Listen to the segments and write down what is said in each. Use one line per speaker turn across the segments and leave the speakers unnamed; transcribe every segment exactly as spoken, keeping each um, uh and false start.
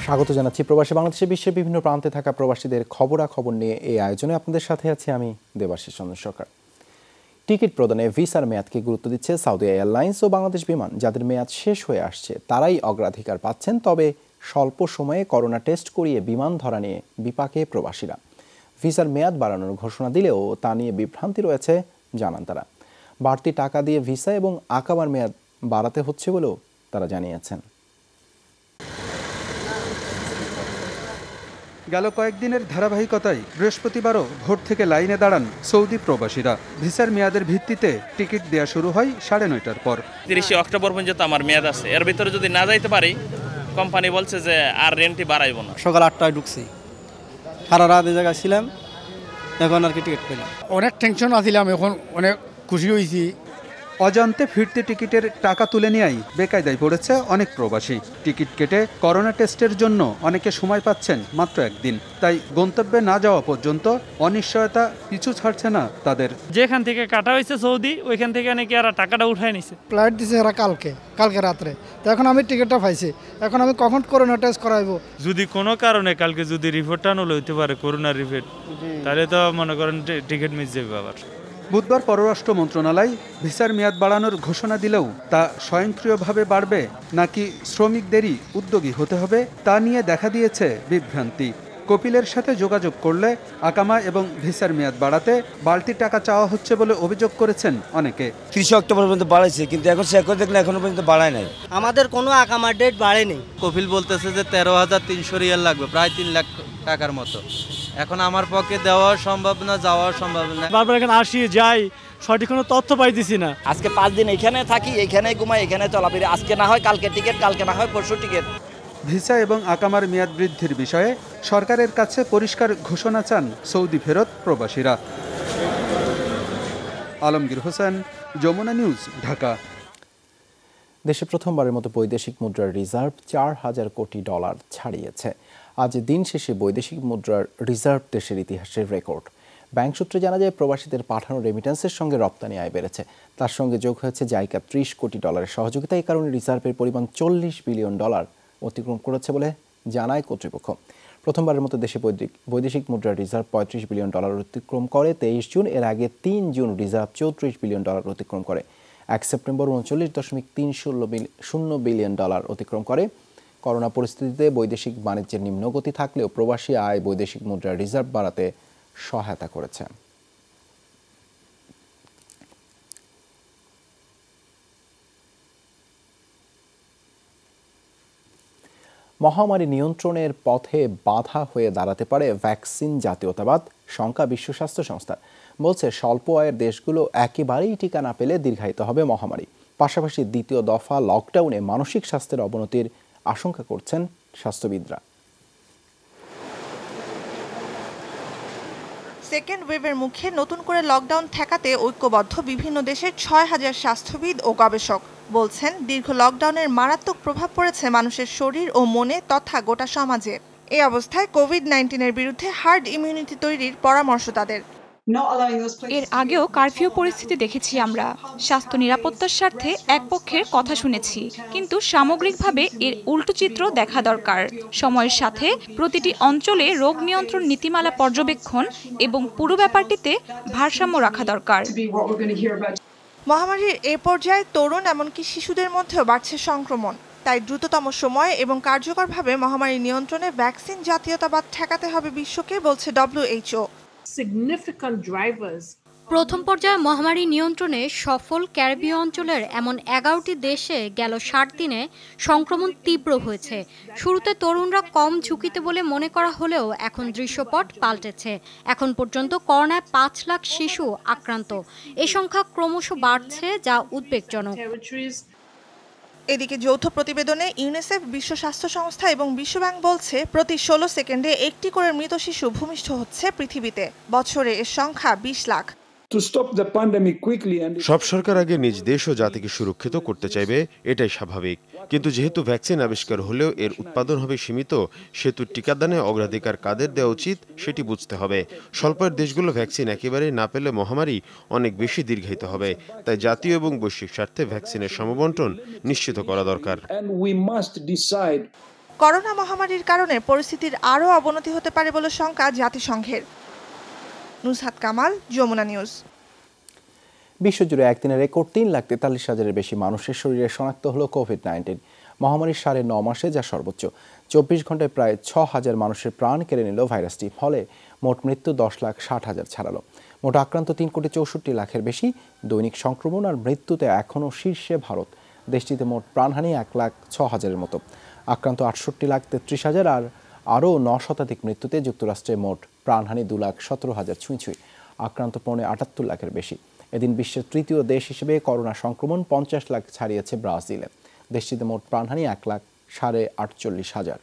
স্বাগত জানাচ্ছি প্রবাসী বাংলাদেশে বিশ্বের বিভিন্ন প্রান্তে থাকা প্রবাসীদের খবরাখবর নিয়ে এই আয়োজনে আপনাদের সাথে আছি আমি দেবাশিস চন্দ্র সরকার। টিকিট প্রদানে ভিসার মেয়াদকে গুরুত্ব দিচ্ছে সৌদি এয়ারলাইন্স ও বাংলাদেশ বিমান। যাদের মেয়াদ শেষ হয়ে আসছে তারাই অগ্রাধিকার পাচ্ছেন। তবে স্বল্প সময়ে করোনা টেস্ট করিয়ে বিমান ধরা নিয়ে বিপাকে প্রবাসীরা। ভিসার মেয়াদ বাড়ানোর ঘোষণা দিলেও তা নিয়ে বিভ্রান্তি রয়েছে জানান তারা। বাড়তি টাকা দিয়ে ভিসা এবং আকামার মেয়াদ বাড়াতে হচ্ছে বলেও তারা জানিয়েছেন।
গেল কয়েকদিনের ধারাবাহিকতায় বৃহস্পতিবারও ভোর থেকে লাইনে দাঁড়ান সৌদি প্রবাসীরা। ভিসার মেয়াদের ভিত্তিতে টিকিট দেওয়া শুরু হয় সাড়ে নয়টার পর।
তিরিশে অক্টোবর পর্যন্ত আমার মেয়াদ আছে, এর ভিতরে যদি না যাইতে পারি কোম্পানি বলছে যে আর রেন্টই বাড়াইব না।
সকাল আটটায় ঢুকছি, সারা রাত এই জায়গায় ছিলাম, এখন আর কি টিকিট পেলাম।
অনেক টেনশন আসছিলাম, এখন অনেক খুশি হয়েছি।
অজান্তে ফিরতি টিকিটের টাকা তুলে নেওয়াই বেকায়দায় পড়েছে অনেক প্রবাসী। টিকিট কেটে করোনা টেস্টের জন্য অনেকে সময় পাচ্ছেন মাত্র একদিন। তাই গন্তব্যে না যাওয়া পর্যন্ত অনিশ্চয়তা পিছু ছাড়ছে না তাদের।
যেখান থেকে কাটা হয়েছে সৌদি, ওইখান থেকে নাকি আর টাকাটা উঠায় নিছে।
ফ্লাইট দিছে এরা কালকে কালকে রাত্রে, তো এখন আমি টিকিটটা পাইছি। এখন আমি কখন করোনা টেস্ট করাইবো?
যদি কোনো কারণে কালকে যদি রিপোর্টটা আনলে হইতে পারে করোনার রিপোর্ট, তাহলে তো মনে করেন টিকিট মিস যাবে আবার।
বুধবার পররাষ্ট্র মন্ত্রণালয় ভিসার মেয়াদ বাড়ানোর ঘোষণা দিলেও তা স্বয়ংক্রিয়ভাবে বাড়বে নাকি শ্রমিকদেরই উদ্যোগী হতে হবে তা নিয়ে দেখা দিয়েছে বিভ্রান্তি। কপিলের সাথে যোগাযোগ করলে আকামা এবং ভিসার মেয়াদ বাড়াতে বাড়তি টাকা চাওয়া হচ্ছে বলে অভিযোগ করেছেন অনেকে।
ত্রিশে অক্টোবর পর্যন্ত বাড়াইছে, কিন্তু এখন চেক করে দেখলে এখনো পর্যন্ত বাড়ায় নাই।
আমাদের কোনো আকামার ডেট বাড়েনি।
কপিল বলতেছে যে তেরো হাজার তিনশো রিয়াল লাগবে, প্রায় তিন লাখ টাকার মতো। এখন আমার পক্ষে দেওয়া সম্ভব না, যাওয়া সম্ভব না।
বারবার এখানে আসি যাই, সঠিক কোনো তথ্য পাইতেছি না।
আজকে পাঁচ দিন এখানে থাকি, এখানে ঘুমাই, এখানে চলাফেরি। আজকে না হয় কালকে টিকিট, কালকে না হয় পরশু টিকিট।
ভিসা এবং আকামার মেয়াদ বৃদ্ধির বিষয়ে সরকারের কাছে পরিষ্কার ঘোষণা চান সৌদি ফেরত প্রবাসীরা। আলমগীর হোসেন, যমুনা নিউজ, ঢাকা।
দেশে প্রথমবারের মতো বৈদেশিক মুদ্রার রিজার্ভ চার হাজার কোটি ডলার ছাড়িয়েছে। আজ দিন শেষে বৈদেশিক মুদ্রার রিজার্ভ দেশের ইতিহাসের রেকর্ড। ব্যাংক সূত্রে জানা যায় প্রবাসীদের পাঠানো রেমিটেন্সের সঙ্গে রপ্তানি আয় বেড়েছে। তার সঙ্গে যোগ হয়েছে জাইকা ত্রিশ কোটি ডলারের সহযোগিতা। এই কারণে রিজার্ভের পরিমাণ চল্লিশ বিলিয়ন ডলার অতিক্রম করেছে বলে জানায় কর্তৃপক্ষ। প্রথমবারের মতো দেশে বৈদেশিক মুদ্রার রিজার্ভ পঁয়ত্রিশ বিলিয়ন ডলার অতিক্রম করে তেইশ জুন। এর আগে তিন জুন রিজার্ভ চৌত্রিশ বিলিয়ন ডলার অতিক্রম করে। এক সেপ্টেম্বর উনচল্লিশ দশমিক তিন ষোলো শূন্য বিলিয়ন ডলার অতিক্রম করে। করোনা পরিস্থিতিতে বৈদেশিক বাণিজ্যের নিম্নগতি থাকলেও প্রবাসী আয় বৈদেশিক মুদ্রার রিজার্ভ বাড়াতে সহায়তা করেছে। মহামারী নিয়ন্ত্রণের পথে বাধা হয়ে দাঁড়াতে পারে ভ্যাকসিন জাতীয়তাবাদ, শঙ্কা বিশ্ব স্বাস্থ্য সংস্থা। বলছে স্বল্প আয়ের দেশগুলো একেবারেই টিকা না পেলে দীর্ঘায়িত হবে মহামারী। পাশাপাশি দ্বিতীয় দফা লকডাউনে মানসিক স্বাস্থ্যের অবনতির আশঙ্কা করছেন স্বাস্থ্যবিদরা।
সেকেন্ড ওয়েভের মুখে নতুন করে লকডাউন ঠেকাতে ঐক্যবদ্ধ বিভিন্ন দেশের ছয় হাজার স্বাস্থ্যবিদ ও গবেষক বলছেন, দীর্ঘ লকডাউনের মারাত্মক প্রভাব পড়েছে মানুষের শরীর ও মনে তথা গোটা সমাজে। এই অবস্থায় কোভিড নাইন্টিনের বিরুদ্ধে হার্ড ইমিউনিটি তৈরির পরামর্শ তাদের।
এর আগেও কারফিউ পরিস্থিতি দেখেছি আমরা। স্বাস্থ্য নিরাপত্তার স্বার্থে এক পক্ষের কথা শুনেছি, কিন্তু সামগ্রিকভাবে এর উল্টো চিত্র দেখা দরকার। সময়ের সাথে প্রতিটি অঞ্চলে রোগ নিয়ন্ত্রণ নীতিমালা পর্যবেক্ষণ এবং পুরো ব্যাপারটিতে ভারসাম্য রাখা দরকার।
মহামারীর এ পর্যায়ে তরুণ এমনকি শিশুদের মধ্যেও বাড়ছে সংক্রমণ। তাই দ্রুততম সময়ে এবং কার্যকরভাবে মহামারী নিয়ন্ত্রণে ভ্যাকসিন জাতীয়তাবাদ ঠেকাতে হবে বিশ্বকে, বলছে ডব্লিউএইচও।
প্রথম পর্যায়ে মহামারী নিয়ন্ত্রণে সফল ক্যারিবীয় অঞ্চলের এমন এগারোটি দেশে গেল ষাট দিনে সংক্রমণ তীব্র হয়েছে। শুরুতে তরুণরা কম ঝুঁকিতে বলে মনে করা হলেও এখন দৃশ্যপট পাল্টেছে। এখন পর্যন্ত করোনায় পাঁচ লাখ শিশু আক্রান্ত। এ সংখ্যা ক্রমশ বাড়ছে, যা উদ্বেগজনক।
এদিকে যৌথ প্রতিবেদনে ইউনিসেফ, বিশ্ব স্বাস্থ্য সংস্থা এবং বিশ্বব্যাংক বলছে, প্রতি ষোলো সেকেন্ডে একটি করে মৃত শিশু ভূমিষ্ঠ হচ্ছে পৃথিবীতে। বছরে এর সংখ্যা বিশ লাখ।
সব সরকার আগে নিজ দেশ ও জাতিকে সুরক্ষিত করতে চাইবে, এটাই স্বাভাবিক। কিন্তু যেহেতু ভ্যাকসিন আবিষ্কার হলেও এর উৎপাদন হবে সীমিত, সেহেতু টিকাদানে অগ্রাধিকার কাদের দেওয়া উচিত সেটি বুঝতে হবে। স্বল্পের দেশগুলো ভ্যাকসিন একেবারেই না পেলে মহামারী অনেক বেশি দীর্ঘায়িত হবে। তাই জাতীয় এবং বৈশ্বিক স্বার্থে ভ্যাকসিনের সমবন্টন নিশ্চিত করা দরকার।
করোনা মহামারীর কারণে পরিস্থিতির আরও অবনতি হতে পারে বলে শঙ্কা জাতিসংঘের। নুসহাত কামাল, যমুনা নিউজ।
বিশ্বজুড়ে একদিনে রেকর্ড তিন লাখ তেতাল্লিশ হাজারের বেশি মানুষের শরীরে শনাক্ত হলো কোভিড নাইন্টিন। মহামারীর সাড়ে ন মাসে যা সর্বোচ্চ। চব্বিশ ঘন্টায় প্রায় ছ হাজার মানুষের প্রাণ কেড়ে নিল ভাইরাসটি। ফলে মোট মৃত্যু দশ লাখ ষাট হাজার ছাড়ালো। মোট আক্রান্ত তিন কোটি চৌষট্টি লাখের বেশি। দৈনিক সংক্রমণ আর মৃত্যুতে এখনও শীর্ষে ভারত। দেশটিতে মোট প্রাণহানি এক লাখ ছ হাজারের মতো। আক্রান্ত আটষট্টি লাখ তেত্রিশ হাজার আর আরও ন শতাধিক মৃত্যুতে যুক্তরাষ্ট্রে মোট প্রাণহানি দু লাখ সতেরো হাজার ছুঁই ছুঁই। আক্রান্ত পৌনে আটাত্তর লাখের বেশি। এদিন বিশ্বের তৃতীয় দেশ হিসেবে করোনা সংক্রমণ পঞ্চাশ লাখ ছাড়িয়েছে ব্রাজিলে। দেশটিতে মোট প্রাণহানি এক লাখ সাড়ে আটচল্লিশ হাজার।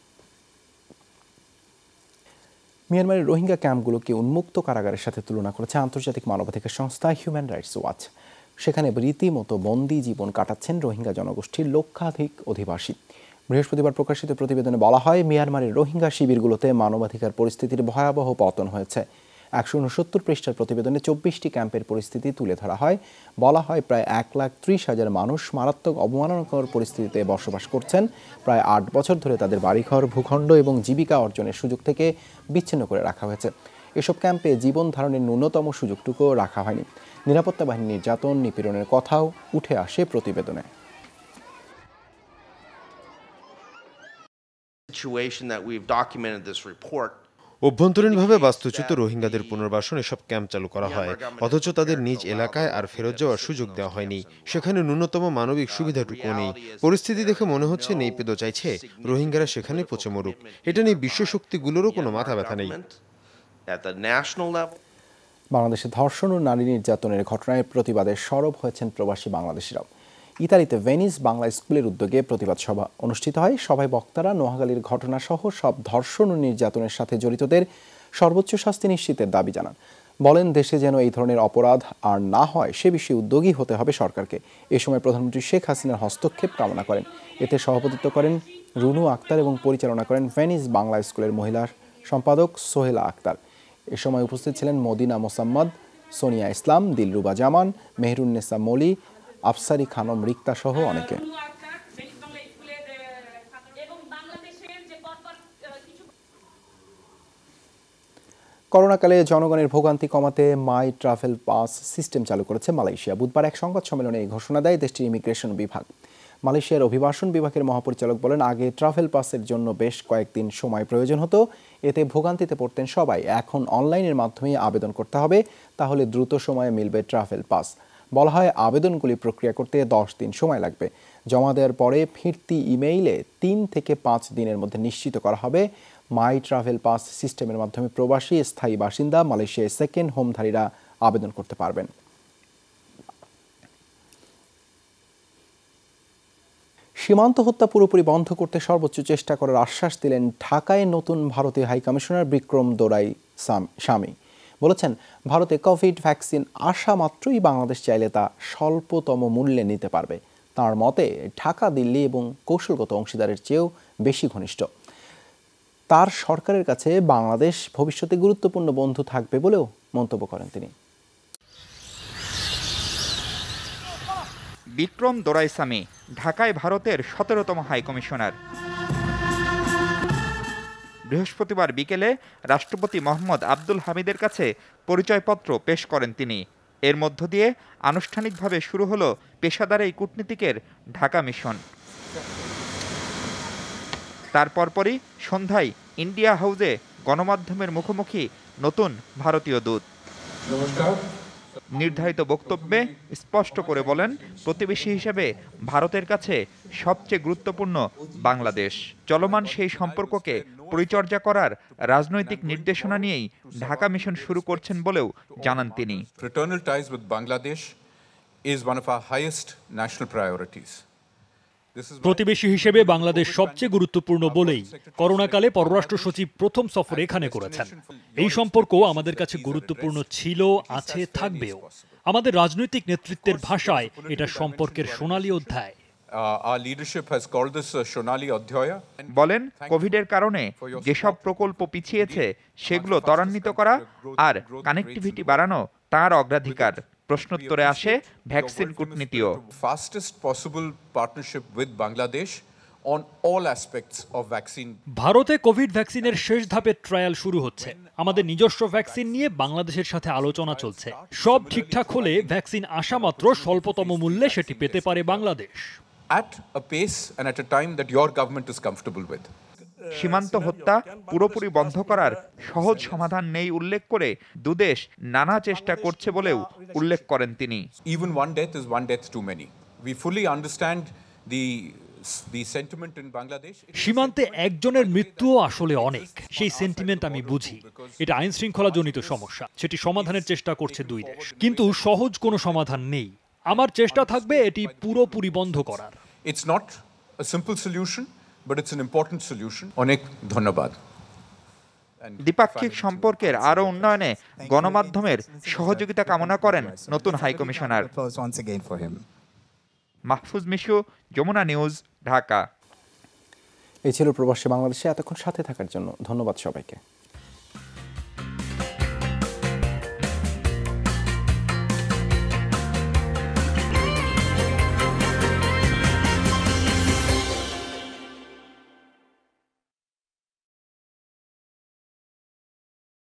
মিয়ানমারের রোহিঙ্গা ক্যাম্পগুলোকে উন্মুক্ত কারাগারের সাথে তুলনা করেছে আন্তর্জাতিক মানবাধিকার সংস্থা হিউম্যান রাইটস ওয়াচ। সেখানে রীতিমতো বন্দি জীবন কাটাচ্ছেন রোহিঙ্গা জনগোষ্ঠীর লক্ষাধিক অধিবাসী। বৃহস্পতিবার প্রকাশিত প্রতিবেদনে বলা হয়, মিয়ানমারের রোহিঙ্গা শিবিরগুলোতে মানবাধিকার পরিস্থিতির ভয়াবহ পতন হয়েছে। একশো উনসত্তর পৃষ্ঠার প্রতিবেদনে চব্বিশটি ক্যাম্পের পরিস্থিতি তুলে ধরা হয়। বলা হয়, প্রায় এক লাখ ত্রিশ হাজার মানুষ মারাত্মক অবমাননাকর পরিস্থিতিতে বসবাস করছেন। প্রায় আট বছর ধরে তাদের বাড়িঘর, ভূখণ্ড এবং জীবিকা অর্জনের সুযোগ থেকে বিচ্ছিন্ন করে রাখা হয়েছে। এসব ক্যাম্পে জীবন ধারণের ন্যূনতম সুযোগটুকুও রাখা হয়নি। নিরাপত্তা বাহিনীর নির্যাতন, নিপীড়নের কথাও উঠে আসে প্রতিবেদনে।
অভ্যন্তরীণভাবে বাস্তুচ্যুত রোহিঙ্গাদের পুনর্বাসন এসব ক্যাম্প চালু করা হয়, অথচ তাদের নিজ এলাকায় আর ফেরত যাওয়ার সুযোগ দেওয়া হয়নি। সেখানে ন্যূনতম মানবিক সুবিধাটুকু নেই। পরিস্থিতি দেখে মনে হচ্ছে নেই পেদো চাইছে রোহিঙ্গারা সেখানে পচে মরুক। এটা নিয়ে বিশ্ব শক্তিগুলোরও কোনো মাথা ব্যথা নেই।
বাংলাদেশে ধর্ষণ ও নারী নির্যাতনের ঘটনায় প্রতিবাদে সরব হয়েছেন প্রবাসী বাংলাদেশিরাও। ইতালিতে ভেনিস বাংলা স্কুলের উদ্যোগে প্রতিবাদ সভা অনুষ্ঠিত হয়। সভায় বক্তারা নোয়াখালীর ঘটনাসহ সব ধর্ষণ ও নির্যাতনের সাথে জড়িতদের সর্বোচ্চ শাস্তি নিশ্চিতের দাবি জানান। বলেন, দেশে যেন এই ধরনের অপরাধ আর না হয় সে বিষয়ে উদ্যোগী হতে হবে সরকারকে। এ সময় প্রধানমন্ত্রী শেখ হাসিনার হস্তক্ষেপ কামনা করেন। এতে সভাপতিত্ব করেন রুনু আক্তার এবং পরিচালনা করেন ভেনিস বাংলা স্কুলের মহিলা সম্পাদক সোহেলা আক্তার। এ সময় উপস্থিত ছিলেন মদিনা মোসাম্মদ, সোনিয়া ইসলাম, দিলরুবা জামান, মেহরুন্নেসা মলি, আফসারি খানম রিক্তা সহ অনেকে। করোনাকালে জনগণের ভোগান্তি কমাতে মাই ট্রাভেল পাস সিস্টেম চালু করেছে মালয়েশিয়া। বুধবার এক সংবাদ সম্মেলনে এই ঘোষণা দেয় দেশটির ইমিগ্রেশন বিভাগ। মালয়েশিয়ার অভিবাসন বিভাগের মহাপরিচালক বলেন, আগে ট্রাভেল পাসের জন্য বেশ কয়েকদিন সময় প্রয়োজন হতো। এতে ভোগান্তিতে পড়তেন সবাই। এখন অনলাইনের মাধ্যমে আবেদন করতে হবে, তাহলে দ্রুত সময়ে মিলবে ট্রাভেল পাস। বলা হয়, আবেদনগুলি প্রক্রিয়া করতে দশ দিন সময় লাগবে। জমা দেওয়ার পরে ফিরতি ইমেইলে তিন থেকে পাঁচ দিনের মধ্যে নিশ্চিত করা হবে। মাই ট্রাভেল পাস সিস্টেমের মাধ্যমে প্রবাসী, স্থায়ী বাসিন্দা, মালয়েশিয়ায় সেকেন্ড হোমধারীরা আবেদন করতে পারবেন। সীমান্ত হত্যা পুরোপুরি বন্ধ করতে সর্বোচ্চ চেষ্টা করার আশ্বাস দিলেন ঢাকায় নতুন ভারতীয় হাইকমিশনার বিক্রম দোরাই স্বামী। বলেছেন, ভারতে কোভিড ভ্যাকসিন আসা মাত্রই বাংলাদেশ চাইলে তা স্বল্পতম মূল্যে নিতে পারবে। তার মতে ঢাকা, দিল্লি এবং কৌশলগত অংশীদারের চেয়েও বেশি ঘনিষ্ঠ। তার সরকারের কাছে বাংলাদেশ ভবিষ্যতে গুরুত্বপূর্ণ বন্ধু থাকবে বলেও মন্তব্য করেন তিনি।
বিক্রম দোরাইস্বামী ঢাকায় ভারতের সতেরোতম হাইকমিশনার। বৃহস্পতিবার বিকেলে রাষ্ট্রপতি মোহাম্মদ আব্দুল হামিদের কাছে পরিচয়পত্র পেশ করেন তিনি। এর মধ্য দিয়ে আনুষ্ঠানিকভাবে শুরু হলো পেশাদার এই কূটনীতিকের ঢাকা মিশন। তার পরপরই সন্ধ্যায় ইন্ডিয়া হাউসে গণমাধ্যমের মুখোমুখি নতুন ভারতীয় দূত। নির্ধারিত বক্তব্যে স্পষ্ট করে বলেন, প্রতিবেশী হিসেবে ভারতের কাছে সবচেয়ে গুরুত্বপূর্ণ বাংলাদেশ। চলমান সেই সম্পর্ককে পরিচর্যা করার রাজনৈতিক নির্দেশনা নিয়েই ঢাকা মিশন শুরু করছেন বলেও জানান তিনি।
Fraternal ties with Bangladesh is one of our highest national priorities.
প্রতিবেশী হিসেবে বাংলাদেশ সবচেয়ে গুরুত্বপূর্ণ বলেই করোনাকালে পররাষ্ট্র সচিব প্রথম সফর এখানে করেছেন। এই সম্পর্ক আমাদের কাছে গুরুত্বপূর্ণ ছিল, আছে, থাকবেও। আমাদের রাজনৈতিক নেতৃত্বের ভাষায় এটা সম্পর্কের সোনালী অধ্যায়।
বলেন, কোভিডের কারণে যেসব প্রকল্প পিছিয়েছে সেগুলো ত্বরান্বিত করা আর কানেক্টিভিটি বাড়ানো তার অগ্রাধিকার। প্রশ্নোত্তরে আসে ভ্যাকসিন কূটনীতিও।
Fastest possible partnership with Bangladesh on all aspects of vaccine.
ভারতে কোভিড ভ্যাকসিনের শেষ ধাপের ট্রায়াল শুরু হচ্ছে। আমাদের নিজস্ব ভ্যাকসিন নিয়ে বাংলাদেশের সাথে আলোচনা চলছে। সব ঠিকঠাক হলে ভ্যাকসিন আসা মাত্র স্বল্পতম মূল্যে সেটি পেতে পারে Bangladesh.
At a pace and at a time that your government is comfortable with.
সীমান্ত হত্যা পুরোপুরি বন্ধ করার সহজ সমাধান নেই উল্লেখ করে দুদেশ নানা চেষ্টা করছে বলেও উল্লেখ করেন তিনি।
Even one death is one death too many. We fully understand the the sentiment in Bangladesh.
সীমান্তে একজনের মৃত্যুও আসলে অনেক, সেই সেন্টিমেন্ট আমি বুঝি। এটা আইন শৃঙ্খলা জনিত সমস্যা, সেটি সমাধানের চেষ্টা করছে দুই দেশ, কিন্তু সহজ কোনো সমাধান নেই। আমার চেষ্টা থাকবে এটি পুরোপুরি বন্ধ করার।
It's not a simple solution, but it's an important solution. অনেক ধন্যবাদ।
দ্বিপাক্ষিক সম্পর্কের আরও উন্নয়নে গণমাধ্যমের সহযোগিতা কামনা করেন নতুন high commissioner. Mahfuz Mishu, Jamuna news, Dhaka.
এই ছিল প্রবাসী বাংলাদেশে এতক্ষণ সাথে থাকার জন্য ধন্যবাদ সবাইকে।